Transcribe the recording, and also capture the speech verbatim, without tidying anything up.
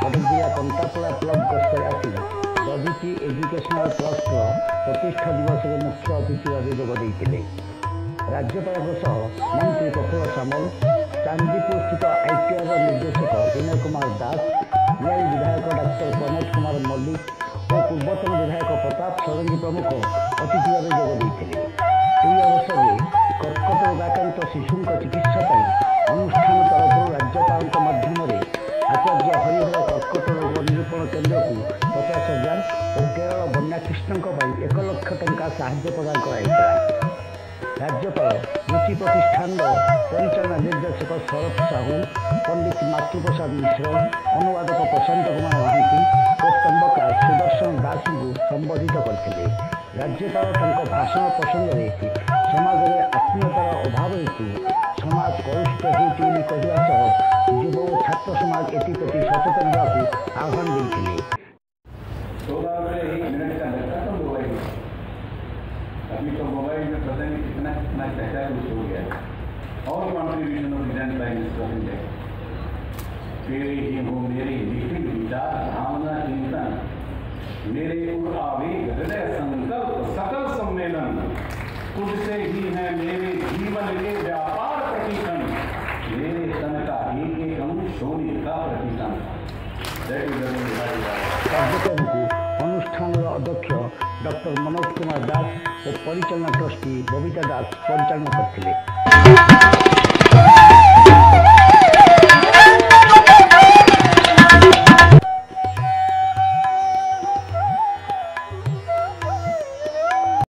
कटक जिला कंटापड़ा ब्लॉक गस्तर आसी Dadhichi educational trust प्रतिष्ठा दिवस में मुख्य अतिथि भाव जोगदे। राज्यपाल मंत्री प्रफुल्ल सामल, चांदीपुर स्थित आईटीआर निर्देशक विनय कुमार दास, न्याय विधायक डाक्टर प्रमोद कुमार मल्लिक और पूर्वतन विधायक प्रताप षडंगी प्रमुख अतिथि भाव जोगदे। ଏହି ଅବସରରେ କର୍କଟ ରୋଗାକ୍ରାନ୍ତ ଶିଶୁଙ୍କ ଚିକିତ୍ସା ପାଇଁ ଅନୁଷ୍ଠାନ ତରଫରୁ ରାଜ୍ୟପାଳଙ୍କ ମାଧ୍ୟମରେ ଆଚାର୍ଯ୍ୟ ହରିହର କର୍କଟ ରୋଗ ନିରୂପଣ କେନ୍ଦ୍ରକୁ ପଚାଶ ହଜାର ଓ କେରଳ ବନ୍ୟାକ୍ଲିଷ୍ଟଙ୍କ ପାଇଁ ଏକ ଲକ୍ଷ ଟଙ୍କା ସାହାଯ୍ୟ ପ୍ରଦାନ କରାଯାଇଥିଲା। ରାଜ୍ୟପାଳ ରୁଚି ପ୍ରତିଷ୍ଠାନର ପରିଚାଳନା ନିର୍ଦ୍ଦେଶକ ଶରତ ସାହୁ, ପଣ୍ଡିତ ମାତୃପ୍ରସାଦ ମିଶ୍ର, ଅନୁବାଦକ ପ୍ରଶାନ୍ତ କୁମାର ମହାନ୍ତି ଓ ସ୍ତମ୍ଭକାର ସୁଦର୍ଶନ ଦାସଙ୍କୁ ସମ୍ବୋଧିତ କରିଥିଲେ। राज्यपाल भाषण प्रसंग में समाज में आत्मीयतार अभाव हेतु समाज कलुषित होगा युव और छात्र समाज एप्रति सचेतन होगा आह्वान देते। अभी तो मोबाइल में पता नहीं कितना कितना क्या कुछ हो गया और contribution of Indian prime minister of India तेरे ही हो मेरे लिखित विचार भावना चिंतन मेरे उर आवेग हृदय संकल्प सकल सम्मेलन तुझसे ही है मेरे जीवन के व्यापार प्रतीक्षण मेरे तन का एक एक अंग शोभित का प्रतीक्षण। कार्यक्रम को अनुष्ठान अध्यक्ष डॉक्टर मनोज कुमार दास और परिचालना ट्रस्टी बबीता दास परिचालन करते।